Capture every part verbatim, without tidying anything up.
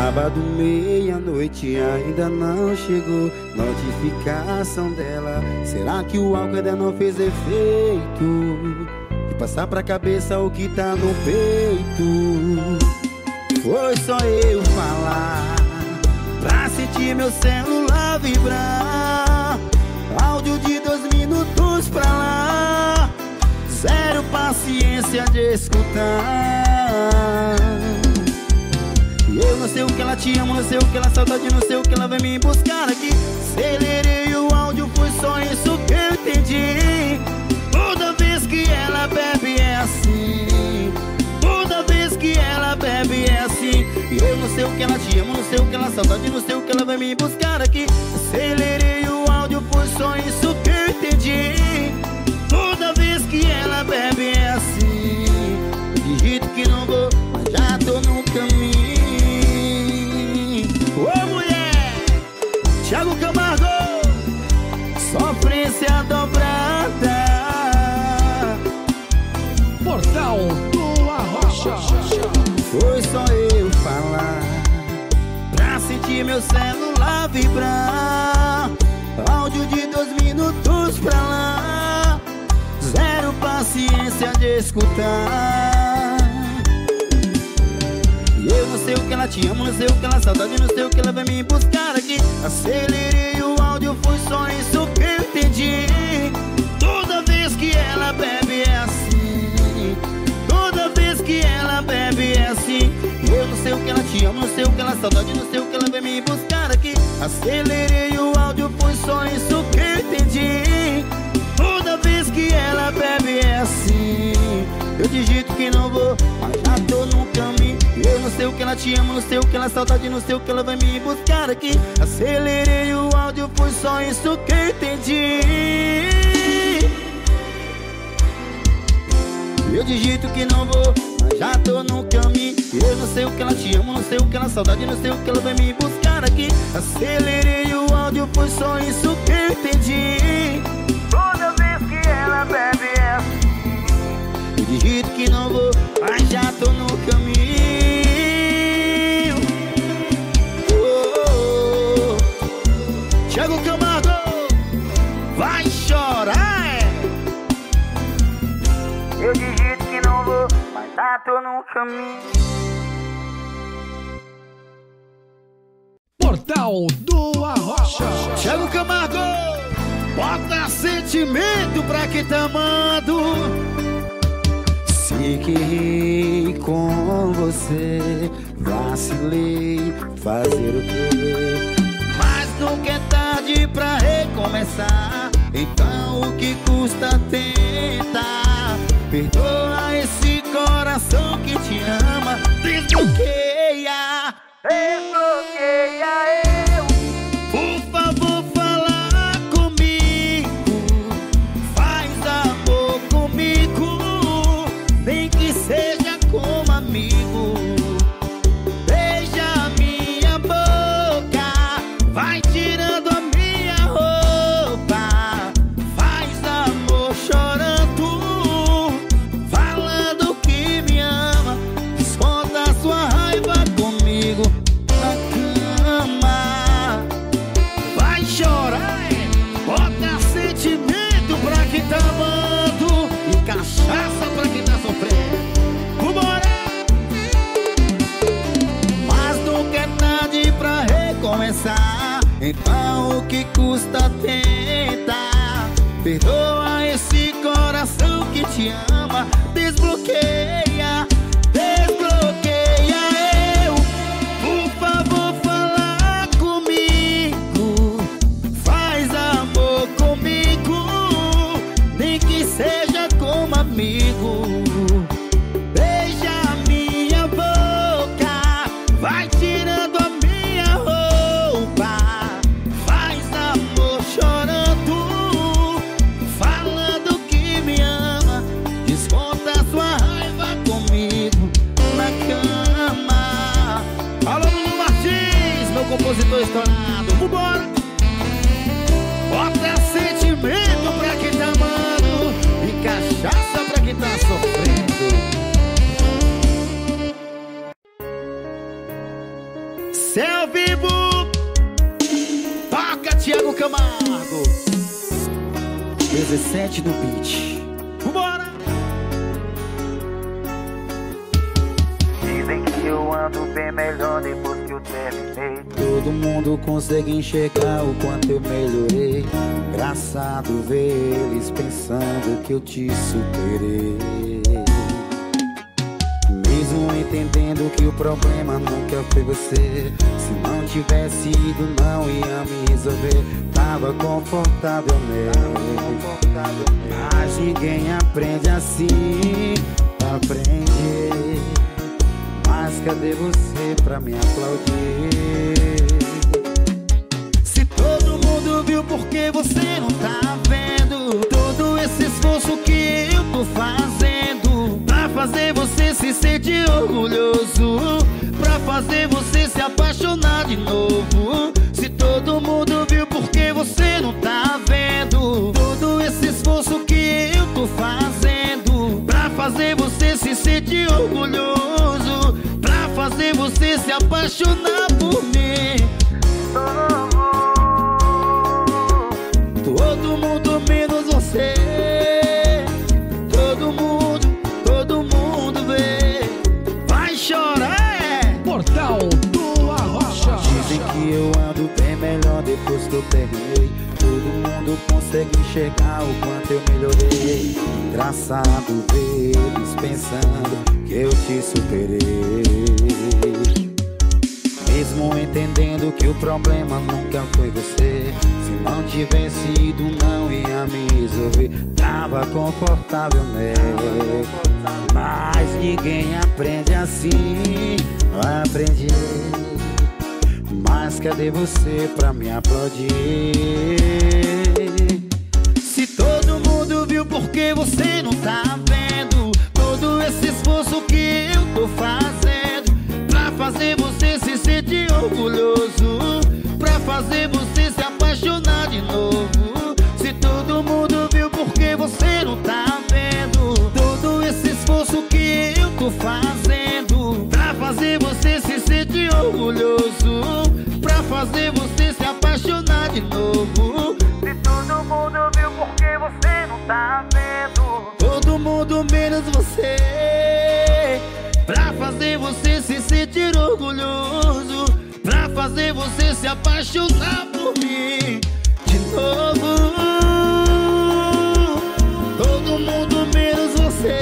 Sábado, meia-noite, ainda não chegou notificação dela. Será que o álcool ainda não fez efeito e passar pra cabeça o que tá no peito? Foi só eu falar pra sentir meu celular vibrar. Áudio de dois minutos pra lá, zero paciência de escutar. Eu não sei o que ela te ama, não sei o que ela saudade, não sei o que ela vem me buscar aqui. Acelerei o áudio, foi só isso que eu entendi. Toda vez que ela bebe é assim, toda vez que ela bebe é assim. Eu não sei o que ela te ama, não sei o que ela saudade, não sei o que ela vem me buscar aqui. Acelerei o áudio, foi só isso que eu entendi. Toda vez que ela bebe é assim. Digito que não vou, mas já tô no caminho. Ô mulher, Thiago Camargo, sofrência dobrada. Portal do Arrocha. Foi só eu falar pra sentir meu celular vibrar. Áudio de dois minutos pra lá, zero paciência de escutar. Eu não sei o que ela te ama, não sei o que ela saudade, não sei o que ela vai me buscar aqui. Acelerei o áudio, foi só isso que eu entendi. Toda vez que ela bebe é assim, toda vez que ela bebe é assim. Eu não sei o que ela te ama, não sei o que ela saudade, não sei o que ela vai me buscar aqui. Acelerei o áudio, foi só isso que eu entendi. Toda vez que ela bebe é assim. Eu digito que não vou, mas já tô no caminho. Eu não sei o que ela te ama, não sei o que ela saudade, não sei o que ela vai me buscar aqui. Acelerei o áudio, foi só isso que eu entendi. Eu digito que não vou, mas já tô no caminho. Eu não sei o que ela te ama, não sei o que ela saudade, não sei o que ela vai me buscar aqui. Acelerei o áudio, foi só isso que eu entendi. Toda vez que ela bebe é assim. Eu digito que não vou, mas já tô no caminho. Oh, oh, oh. Thiago Camargo, vai chorar, é? Eu digito que não vou, mas já tô no caminho. Portal do Arrocha. Thiago Camargo, bota sentimento pra quem tá amando. Sei que errei com você, vacilei, fazer o quê? Mas nunca é tarde pra recomeçar. Então o que custa tentar? Perdoa esse coração que te ama. Desbloqueia, desbloqueia eu. Por favor, fala comigo, faz amor comigo, nem que seja como amigo. Beija minha boca, vai tirando a minha roupa, faz amor chorando, falando que me ama. Desconta sua raiva comigo na cama. Vai chorar, bota sentimento pra quem tá amando e cachaça pra quem tá sofrendo. Vambora! Mas nunca é tarde pra recomeçar. Então o que custa tentar? Perdoa esse coração que te ama. Desbloqueia, desbloqueia eu. Por favor, fala comigo, faz amor comigo, nem que seja como amigo. Beija minha boca, vai tirando a minha roupa, faz amor chorando, falando que me ama. Desconta sua raiva comigo na cama. Alô, Lulu Martins, meu compositor estourado. Vambora! Bota sentimento pra quem tá amando e cachaça pra quem tá sofrendo. Céu vivo, toca Thiago Camargo. dezessete no beat. Vambora! Dizem que eu ando bem melhor depois que eu terminei. Todo mundo consegue enxergar o quanto eu melhorei. Engraçado ver eles pensando que eu te superei. Mesmo entendendo que o problema nunca foi você. Se não tivesse ido não ia me resolver. Tava confortável mesmo. Mas ninguém aprende assim. Aprende. Mas cadê você pra me aplaudir? Se todo mundo viu, por que você não tá vendo? Todo esse esforço que eu tô fazendo pra fazer você se sentir orgulhoso, pra fazer você se apaixonar de novo. Se todo mundo viu, por que você não tá vendo? Todo esse esforço que eu tô fazendo pra fazer você se sentir orgulhoso, pra fazer você se apaixonar por mim. Todo mundo menos você. Todo mundo, todo mundo vê. Vai chorar, é. Portal do Arrocha. Dizem que eu ando bem melhor depois que eu terminei. Todo mundo consegue enxergar o quanto eu melhorei. Engraçado ver eles pensando que eu te superei. Mesmo entendendo que o problema nunca foi você. Se não tivesse ido não ia me resolver. Tava confortável, né? Mas ninguém aprende assim. Aprendi. Mas cadê você pra me aplaudir? Se todo mundo viu, por que você não tá vendo? Todo esse esforço que eu tô fazendo pra fazer você se sentir orgulhoso, pra fazer você se apaixonar de novo. Se todo mundo viu, por que você não tá vendo? Todo esse esforço que eu tô fazendo pra fazer você se sentir orgulhoso, pra fazer você se apaixonar de novo. Se todo mundo viu, por que você não tá vendo? Todo mundo menos você. Pra fazer você se sentir orgulhoso, pra fazer você se apaixonar por mim de novo. Todo mundo menos você.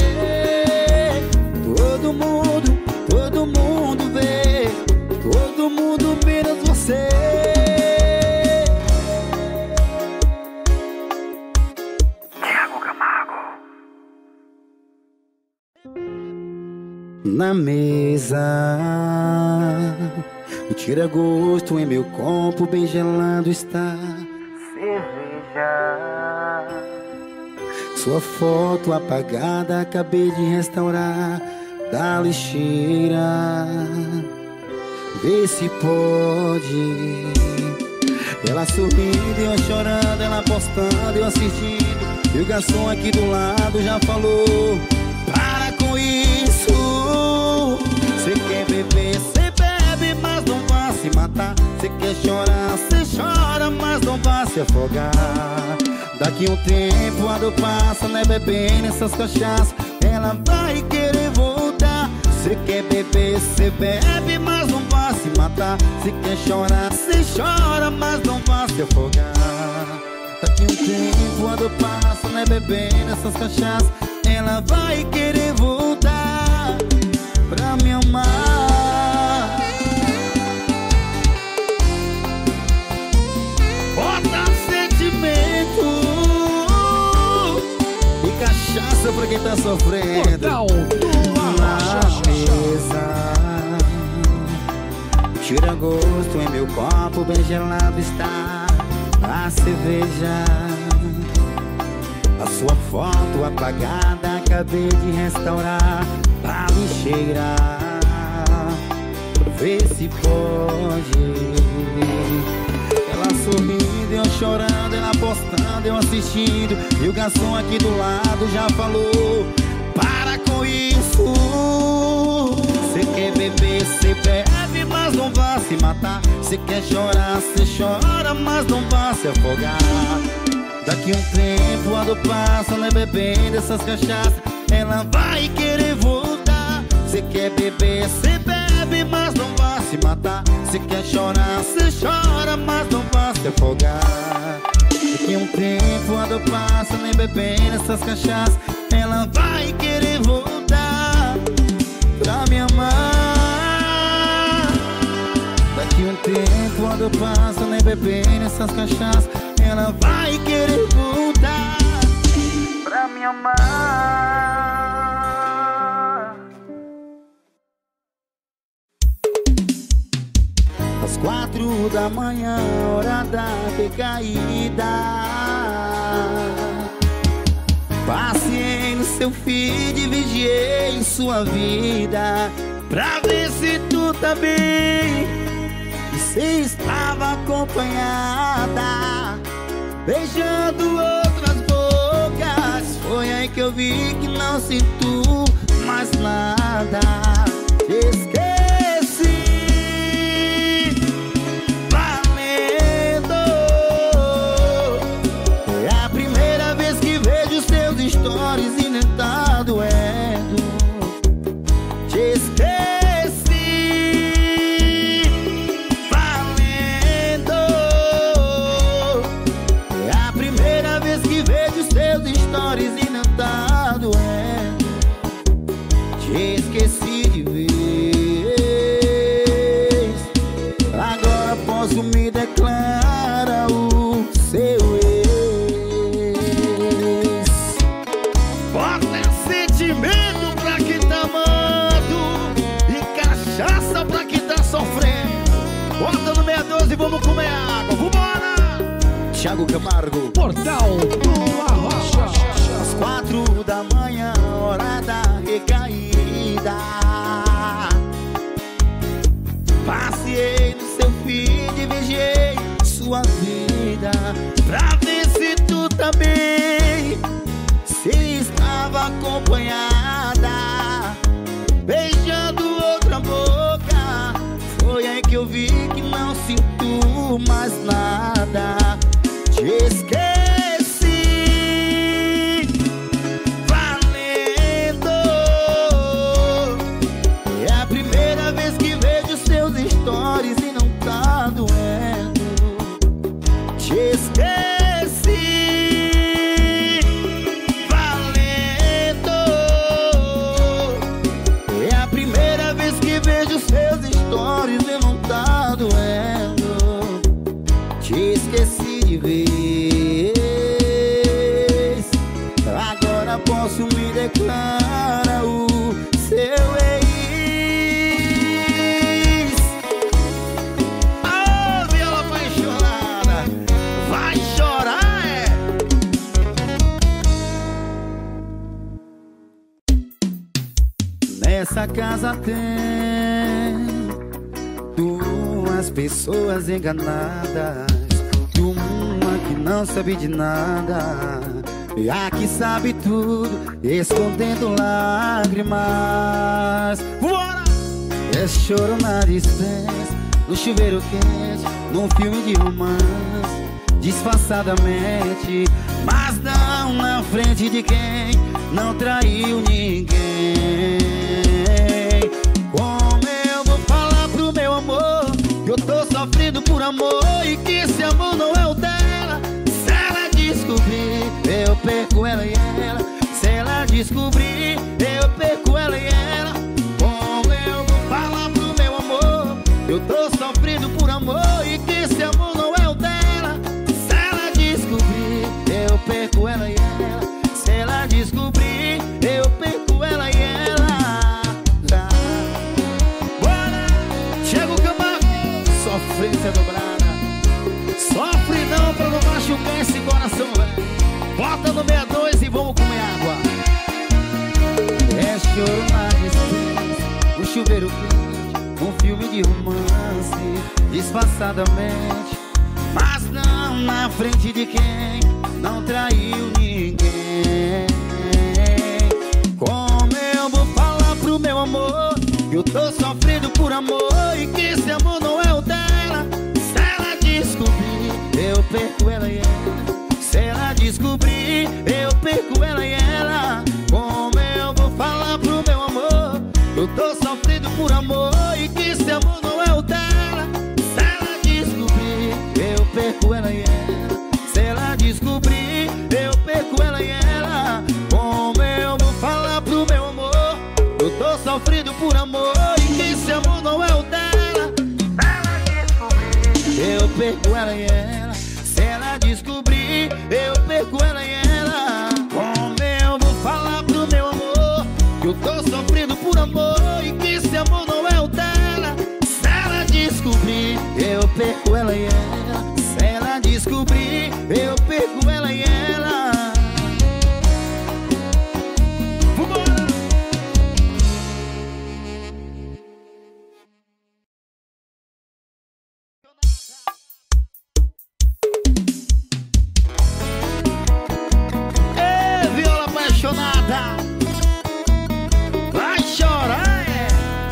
Todo mundo, todo mundo vê. Todo mundo menos você. Thiago Camargo. Na mesa, o tira-gosto em meu copo bem gelado está. Cerveja. Sua foto apagada acabei de restaurar da lixeira. Vê se pode. Ela sorrindo, eu chorando, ela postando, eu assistindo. E o garçom aqui do lado já falou: para com isso. Cê quer beber, cê bebe, mas não vai se matar. Cê quer chorar, cê chora, mas não vai se afogar. Daqui um tempo a dor passa, né, bebendo essas cachaças. Ela vai querer voltar. Cê quer beber, cê bebe, mas não vai se matar. Cê quer chorar, cê chora, mas não vai se afogar. Daqui um tempo a dor passa, né, bebendo essas cachaças. Ela vai querer voltar pra me amar. Bota sentimento e cachaça pra quem tá sofrendo. Portal do Arrocha. Mesa, tira gosto em meu copo bem gelado está a cerveja. A sua foto apagada acabei de restaurar a lixeira. Vê se pode. Ela sorrindo, eu chorando, ela postando, eu assistindo. E o garçom aqui do lado já falou: para com isso. Cê quer beber, cê bebe, mas mas não vá se matar. Se quer chorar, cê chora, mas não vá se afogar. Daqui um tempo ando passa, né, bebendo essas cachaças, ela vai querer voltar. Se quer beber, cê bebe, mas não vá se matar. Se quer chorar, cê chora, mas não vá se afogar. Daqui um tempo ando passa, né, bebendo essas cachaças, ela vai querer voltar pra me amar. Daqui um tempo ando passa, né, bebendo essas cachaças, ela vai querer voltar pra me amar. Às quatro da manhã, hora da recaída, passei no seu feed e vigiei sua vida, pra ver se tu tá bem e se estava acompanhada, beijando outras bocas. Foi aí que eu vi que não sinto mais nada. Te esqueci, valendo. É a primeira vez que vejo seus stories e nem tá doendo. Te esqueci, valendo. É a primeira vez que vejo seus stories e não tá doendo. Te esqueci de vez. Agora posso me declarar o seu ex. Bota sentimento pra quem tá amando e cachaça pra quem tá sofrendo. Bota no meia doze e vamos comer água. Vambora! Thiago Camargo. Portal do Arrocha. Às quatro da manhã, hora da recaída, passei no seu feed e vigiei sua vida, pra ver se tu tá bem, se estava acompanhada, beijando outra boca. Foi aí que eu vi que não sinto mais nada. Te esqueci, valendo. É a primeira vez que vejo seus stories e não tá doendo. Te esqueci, valendo. É a primeira vez que vejo seus stories e não tá doendo. Te esqueci de vez. Agora posso me declarar o seu ex. Ah, viola apaixonada, vai chorar, é. Nessa casa tem duas pessoas enganadas, uma que não sabe de nada e a que sabe tudo, escondendo lágrimas. Bora! É choro na distância, no chuveiro quente, num filme de romance, disfarçadamente, mas não na frente de quem não traiu ninguém. Como eu vou falar pro meu amor que eu tô sofrendo por amor e que esse amor não é o dela? Se ela descobrir, eu perco ela e ela. Se ela descobrir, eu perco ela e ela. Como eu vou falar pro meu amor que eu tô sofrendo por amor e que esse amor não é o dela? Se ela descobrir, eu perco ela e ela. Se ela descobrir, eu perco ela e ela. Tá. Bora! Chega o Camargo, sofrência dobrada. Sofre não pra não machucar esse coração, velho. Bota no meia doze e vamos comer água. É choro na distância, um chuveiro quente, um filme de romance, disfarçadamente, mas não na frente de quem não traiu ninguém. Como eu vou falar pro meu amor Eu tô sofrendo por amor e que esse amor não é o dela. Se ela descobrir, eu perco ela e ela. Se ela descobrir, eu perco ela e ela. Como eu vou falar pro meu amor? Eu tô sofrendo por amor e que esse amor não é o dela. Se ela descobrir, eu perco ela e ela. Se ela descobrir, eu perco ela e ela. Como eu vou falar pro meu amor? Eu tô sofrendo por amor e que esse amor não é o dela. Se ela descobrir, Eu perco ela e ela. Se ela descobrir, eu perco ela e ela. Como eu vou falar pro meu amor? Eu tô sofrendo por amor e que esse amor não é o dela. Se ela descobrir, eu perco ela e ela. Se ela descobrir, eu perco ela e ela. Vambora! Ê, viola apaixonada, vai chorar, é.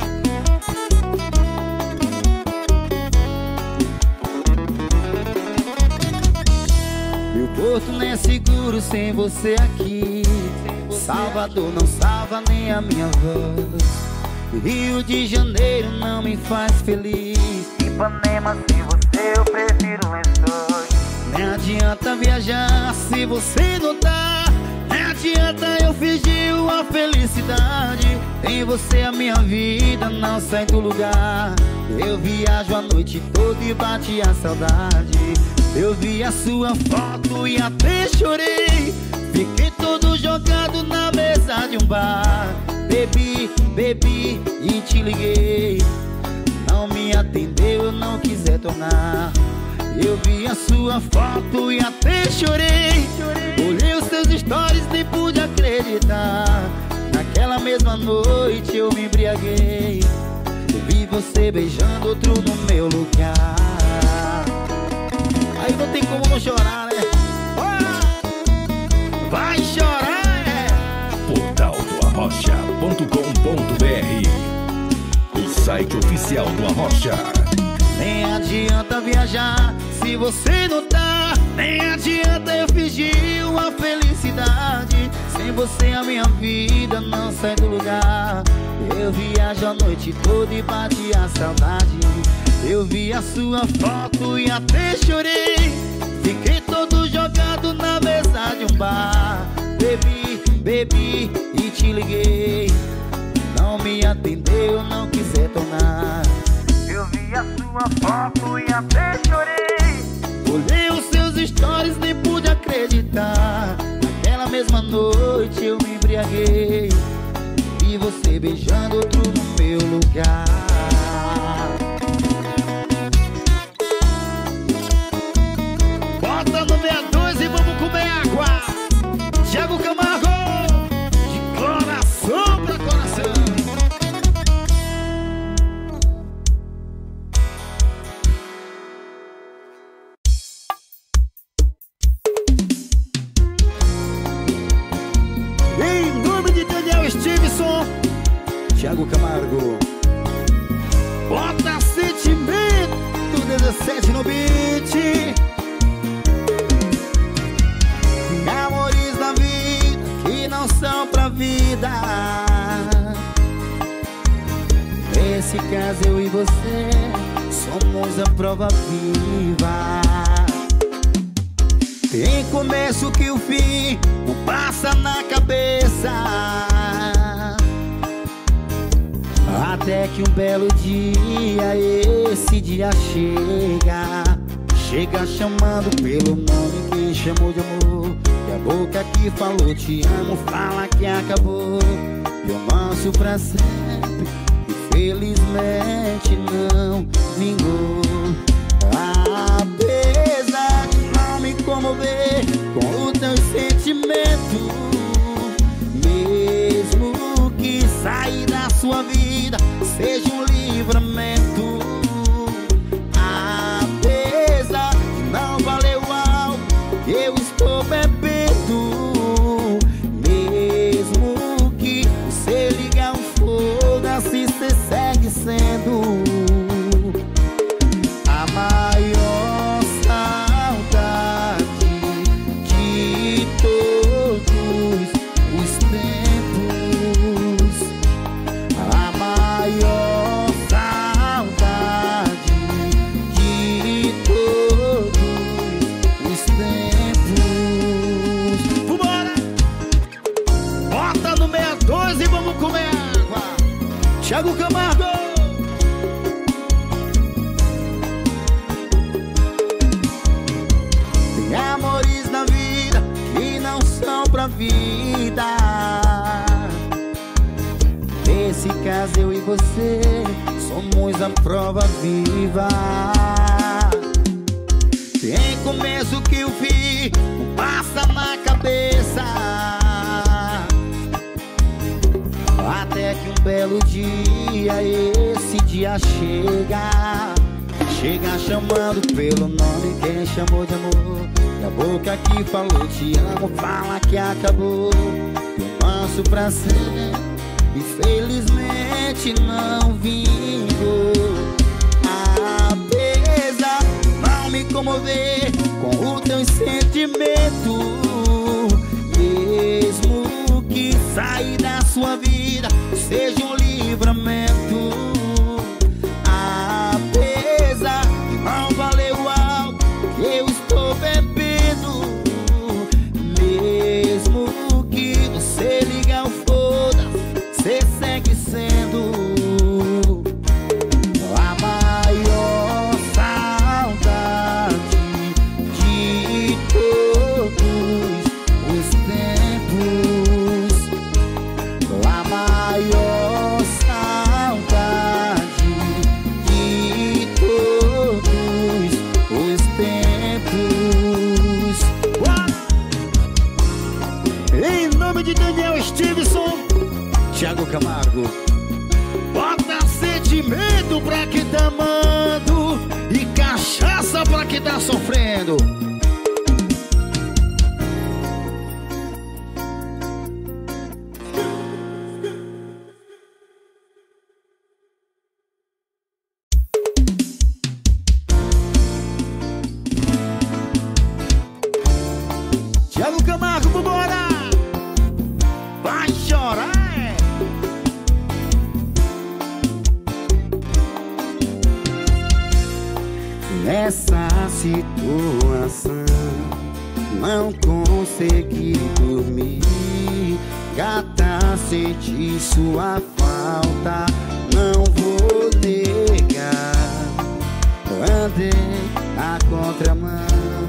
Meu porto não é seguro sem você aqui. Salvador não salva nem a minha voz. Rio de Janeiro não me faz feliz. Ipanema, se você eu prefiro lençóis. Nem adianta viajar se você não tá. Nem adianta eu fingir uma felicidade. Em você a minha vida não sai do lugar. Eu viajo a noite toda e bate a saudade. Eu vi a sua foto e até chorei. Fiquei todo jogado na mesa de um bar. Bebi, bebi e te liguei. Não me atendeu, eu não quis retornar. Eu vi a sua foto e até chorei. Olhei os seus stories, nem pude acreditar. Naquela mesma noite eu me embriaguei. Eu vi você beijando outro no meu lugar. Aí não tem como não chorar, né? Vai chorar, é. portal do arrocha ponto com ponto br, o site oficial do Arrocha. Nem adianta viajar se você não tá. Nem adianta eu fingir uma felicidade. Sem você a minha vida não sai do lugar. Eu viajo a noite toda e bate a saudade. Eu vi a sua foto e até chorei. Fiquei todo jogado na mesa de um bar. Bebi, bebi e te liguei. Não me atendeu, não quis retornar. Eu vi a sua foto e até chorei. Olhei os seus stories, nem pude acreditar. Naquela mesma noite eu me embriaguei. Vi você beijando outro no meu lugar. Bota no meia dois e vamos comer água. Thiago Camargo, de coração pra coração. Em nome de Daniel Stevenson, Thiago Camargo. Bota sentimento do dezessete no beat. Amores da vida que não são pra vida. Nesse caso eu e você somos a prova viva. Tem começo que o fim não passa na cabeça. Até que um belo dia esse dia chega. Chega chamando pelo nome que chamou de amor. E a boca que falou te amo fala que acabou. E o nosso pra sempre infelizmente não vingou. Apesar de não me comover com o teu sentimento, mesmo que sair da sua vida seja um livramento. Apesar de não valer o álcool que eu estou bebendo, mesmo que você ligar um foda-se, cê nossa vida. Nesse caso eu e você somos a prova viva. Tem começo que o fim não passa na cabeça, até que um belo dia esse dia chega. Chega chamando pelo nome quem chamou de amor. E a boca que falou te amo fala que acabou. Eu passo pra sempre, infelizmente não vingou. Apesar não me comover com o teu sentimento, mesmo que sair da sua vida seja um livramento. Apesar de não valer o álcool que eu estou bebendo, mesmo que você liga o foda-se, você segue sendo a maior saudade de todos os tempos. A maior saudade de todos os tempos. Em nome de Daniel Stevenson, Thiago Camargo. Bota sentimento pra quem tá amando e cachaça pra quem tá sofrendo. Thiago Camargo, vambora! Vai chorar, é? Nessa situação não consegui dormir. Gata, senti sua falta, não vou negar. Andei na contramão,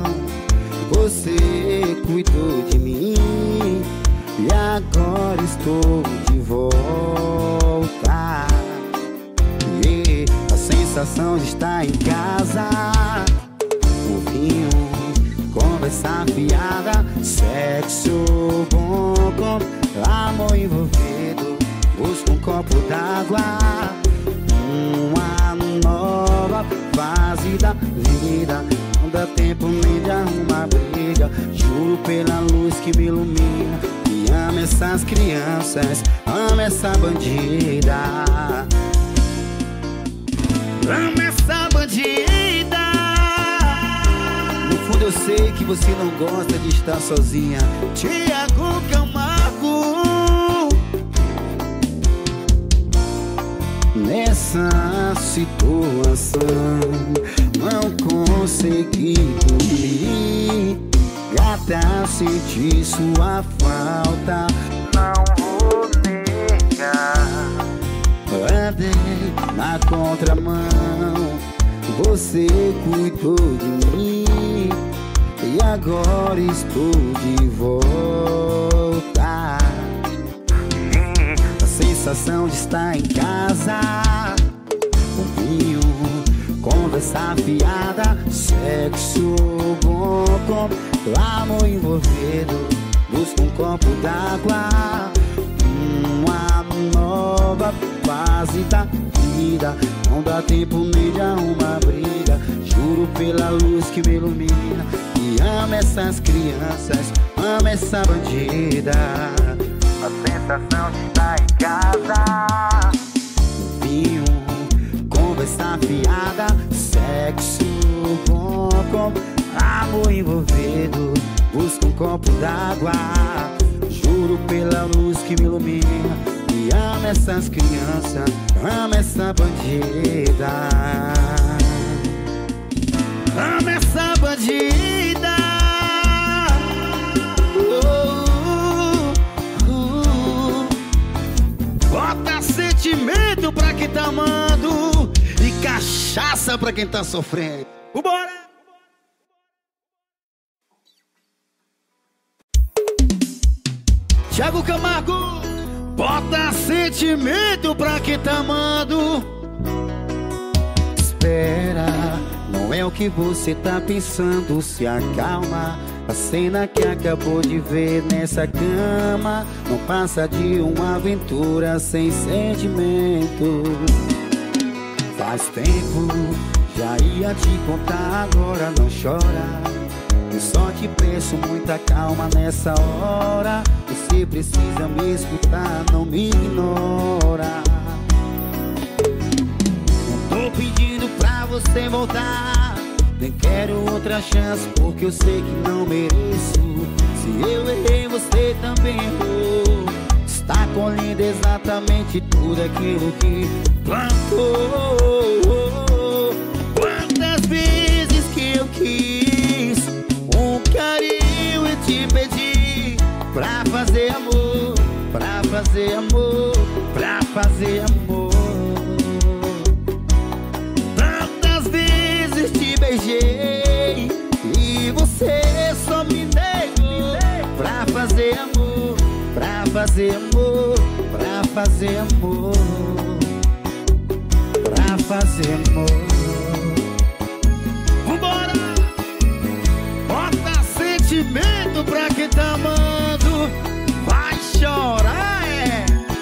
você cuidou de mim e agora estou de volta. E a sensação de estar em casa, um vinho, conversa fiada, sexo bom com amor envolvido. Busca um copo d'água, uma nova fase da vida. Não dá tempo nem de arrumar briga. Juro pela luz que me ilumina, e amo essas crianças, amo essa bandida. Amo essa bandida. No fundo eu sei que você não gosta de estar sozinha. Thiago Camargo. Nessa situação não consegui dormir. Gata, senti sua falta, Não vou negar. andei na contramão, você cuidou de mim e agora estou de volta. A sensação de estar em casa, um vinho, conversa fiada, sexo bom com amor envolvido. Busca um copo d'água, uma nova fase da vida. Não dá tempo nem de arrumar briga. Juro pela luz que me ilumina, e amo essas crianças, amo essa bandida. A sensação de estar em casa. Vinho, conversa fiada, sexo bom com amor envolvido. Busca um copo d'água, juro pela luz que me ilumina, e amo essas crianças, amo essa bandida. Amo essa bandida. uh, uh. Bota sentimento pra quem tá amando e cachaça pra quem tá sofrendo. Vambora! Thiago Camargo, bota sentimento pra quem tá amando. Espera, não é o que você tá pensando, se acalma. A cena que acabou de ver nessa cama não passa de uma aventura sem sentimento. Faz tempo, já ia te contar, agora não chora. Eu só te peço muita calma nessa hora. Você precisa me escutar, não me ignora. Não tô pedindo pra você voltar, nem quero outra chance, porque eu sei que não mereço. Se eu errei, você também errou. Está colhendo exatamente tudo aquilo que plantou. Quantas vezes que eu quis um carinho e te pedi pra fazer amor, pra fazer amor, pra fazer amor. Tantas vezes te beijei e você só me negou. Pra fazer amor, pra fazer amor, pra fazer amor, pra fazer amor. Vambora! Bota sentimento pra quem tá amando. Vai chorar, é.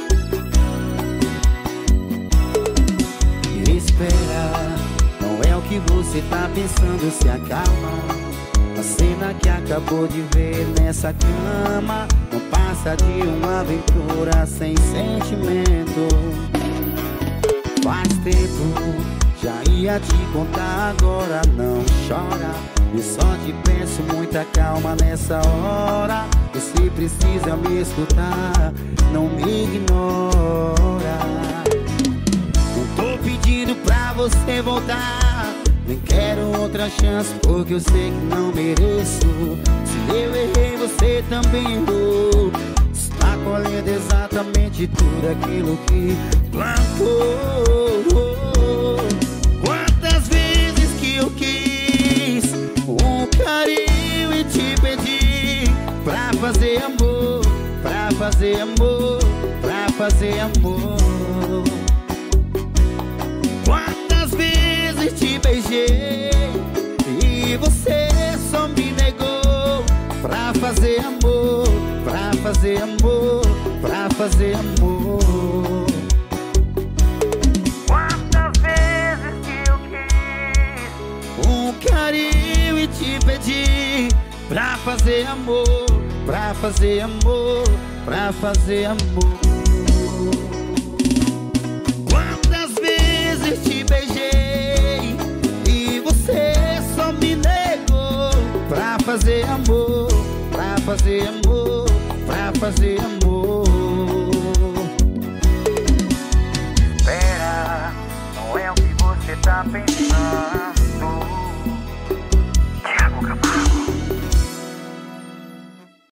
Espera, não é o que você tá pensando, se acalma. A cena que acabou de ver nessa cama não passa de uma aventura sem sentimento. Faz tempo, já ia te contar, agora não chora. Eu só te peço muita calma nessa hora. Você precisa me escutar, não me ignora. Não tô pedindo pra você voltar, nem quero outra chance, porque eu sei que não mereço. Se eu errei, você também errou. Está colhendo exatamente tudo aquilo que plantou. Quantas vezes que eu quis um carinho e te pedi pra fazer amor, pra fazer amor, pra fazer amor. Quantas vezes te beijei e você só me negou. Pra fazer amor, pra fazer amor, pra fazer amor. Quantas vezes que eu quis Um carinho e te pedi pra fazer amor, pra fazer amor, pra fazer amor. Quantas vezes te beijei e você só me negou. Pra fazer amor, pra fazer amor, pra fazer amor.